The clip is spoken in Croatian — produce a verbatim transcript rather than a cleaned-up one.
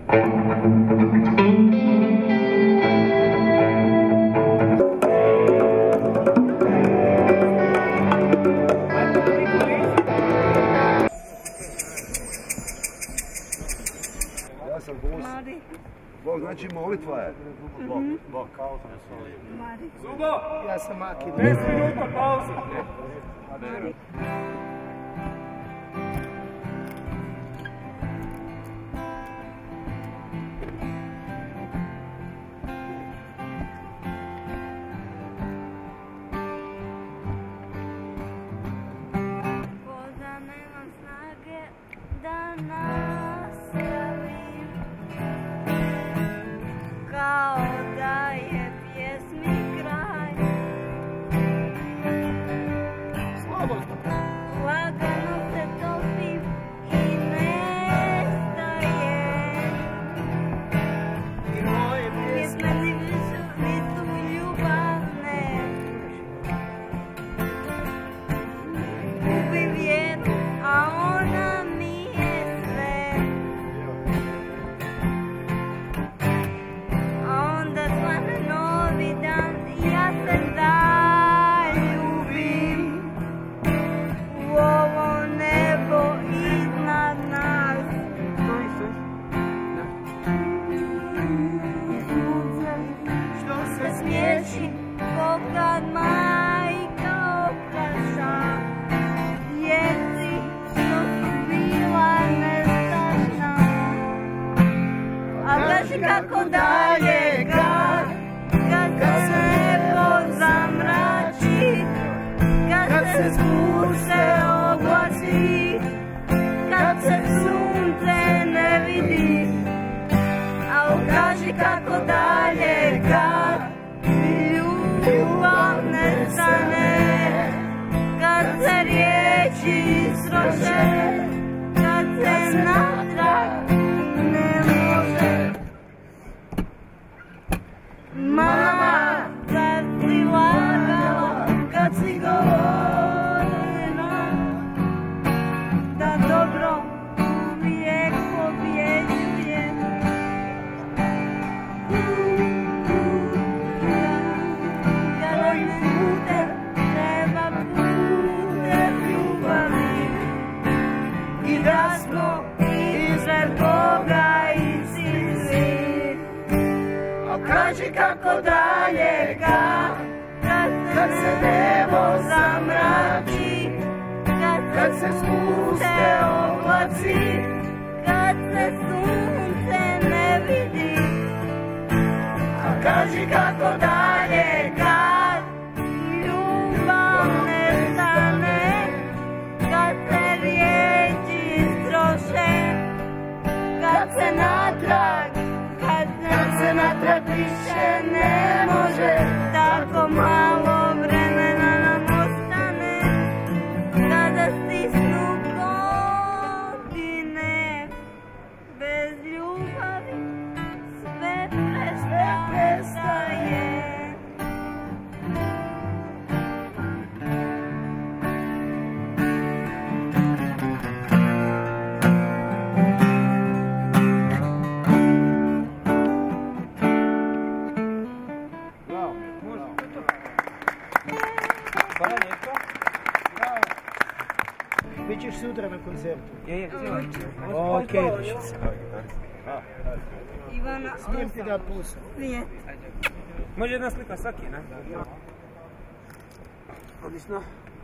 Ja sam Bog. Bog znači molitva je. Bog, Bog. Zubo! Ja sam Maki. deset minuta pauze. Voda nema snage da nastavim, kao da je pjesmi kraj. Lagano se topim i nestajem. Pjesme nisu, nisu ljubavne. Gubim vjeru, a ona mi je sve. A onda svane novi dan i ja se zaljubim u ovo nebo iznad nas. Što se smiješi pokad majka opraša djeci što su bila nestašna. A kaži kako dalje kad, kad se nebo zamrači, kad se spuste oblaci, kad se sunce ne vidi. A kaži kako dalje kad ljubav nestane, kad se riječi srože, kad se natrag ne može. Mama, kad si lagala, kad si govorila da dobro uvijek pobjeđuje. Kada ne bude, treba putem ljubavi i da smo ispred Boga isti svi. A kaži kako dalje kad, kad se nebo zamrači, kad se spuste oblaci, kad se sunce ne vidi. A kaži kako dalje kad ljubav nestane, kad se riječi stroše, kad se natrag, kad se natrag više ne može. Tako malo vremena nam ostane, kada stisnu godine. Bez ljubavi sve prestaje. Bićeš sutra na koncertu. Je, je, Okej, dušice. Ivana, Smijem ti da pusa. nije. Može jedna slika svaki, ne? Odlično.